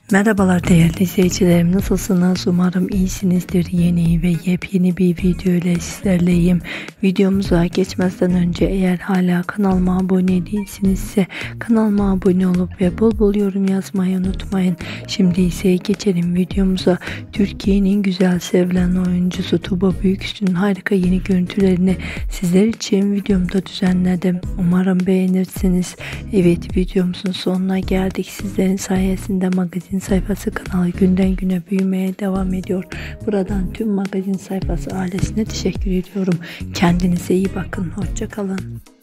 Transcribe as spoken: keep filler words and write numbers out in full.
Merhabalar değerli izleyicilerim, nasılsınız? Umarım iyisinizdir. Yeni ve yepyeni bir video ile sizlerleyim. Videomuza geçmezden önce eğer hala kanalıma abone değilsinizse kanalıma abone olup ve bol bol yorum yazmayı unutmayın. Şimdi ise geçelim videomuza. Türkiye'nin güzel sevilen oyuncusu Tuba Büyüküstü'nün harika yeni görüntülerini sizler için videomda düzenledim. Umarım beğenirsiniz. Evet, videomuzun sonuna geldik. Sizlerin sayesinde magazin sayfası kanalı günden güne büyümeye devam ediyor. Buradan tüm magazin sayfası ailesine teşekkür ediyorum. Kendinize iyi bakın. Hoşça kalın.